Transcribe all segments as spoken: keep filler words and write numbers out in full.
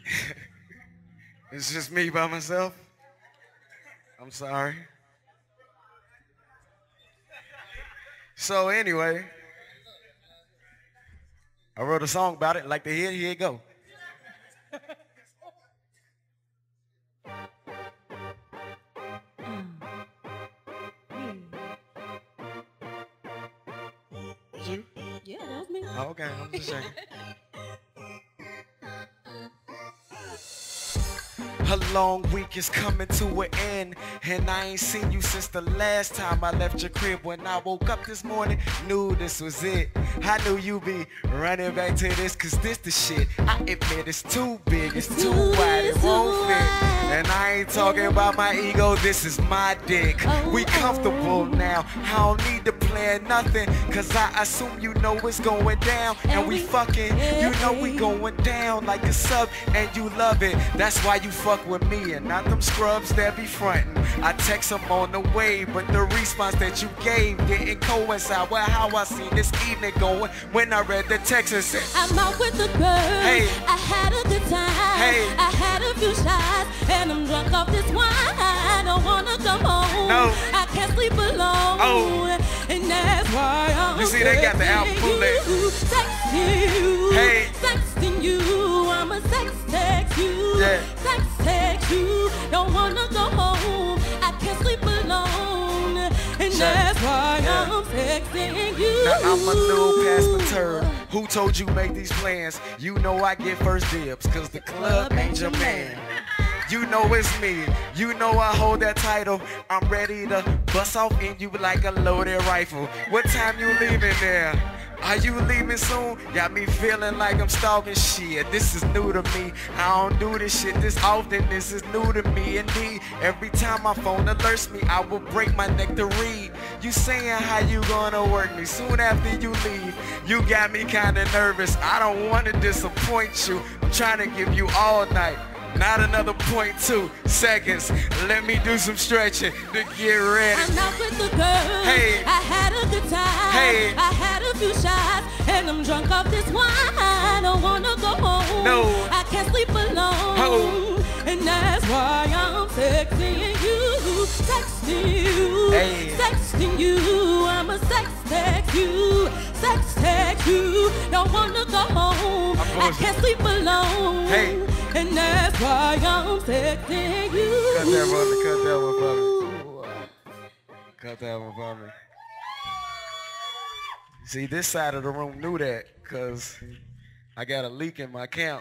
It's just me by myself. I'm sorry. So anyway, I wrote a song about it. Like to hear it? Here you go. You? Yeah, that was me. Oh, okay, I'm just saying. A long week is coming to an end, and I ain't seen you since the last time I left your crib. When I woke up this morning, knew this was it. I knew you be running back to this, cause this the shit. I admit it's too big, it's too wide, it won't fit. And I ain't talking about my ego, this is my dick. We comfortable now, I don't need to plan nothing, cause I assume you know it's going down. And we fucking, you know we going down like a sub, and you love it. That's why you fuck with me and not them scrubs that be frontin'. I text them on the way, but the response that you gave didn't coincide with how I seen this evening going when I read the text and said, I'm out with the girl. Hey. I had a good time. Hey. I had a few shots and I'm drunk off this wine. I don't wanna come home. No. I can't sleep alone. Oh. And that's why I'm You see, they got the album bootleg. Texting you. Hey. Texting you. I'm a sex text you. Yeah. Sex text you. Don't wanna go home. I can't sleep alone. And Shut that's why yeah. I'm texting you. Now I'm a little past the turn. Who told you make these plans? You know I get first dibs, cause the club ain't your man. You know it's me, you know I hold that title. I'm ready to bust off in you like a loaded rifle. What time you leaving there? Are you leaving soon? Got me feeling like I'm stalking shit. This is new to me. I don't do this shit this often. This is new to me indeed. Every time my phone alerts me, I will break my neck to read. You saying how you gonna work me soon after you leave. You got me kinda nervous. I don't wanna disappoint you. I'm trying to give you all night. Not another point two seconds. Let me do some stretching to get ready. I'm out with the girl. Hey. I had a good time. Hey. I had a few shots and I'm drunk off this wine. I don't wanna go home. No. I can't sleep alone. Oh. And that's why I'm texting you. Texting you. Hey. Texting you. I'm a sex text you. Sex text you. Don't wanna go home. I can't sleep alone. Hey. And that's why I'm texting you. Cut that one, cut that one for me. Cut that one for me. See, this side of the room knew that because I got a leak in my camp.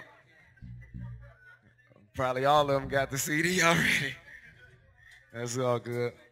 Probably all of them got the C D already. That's all good.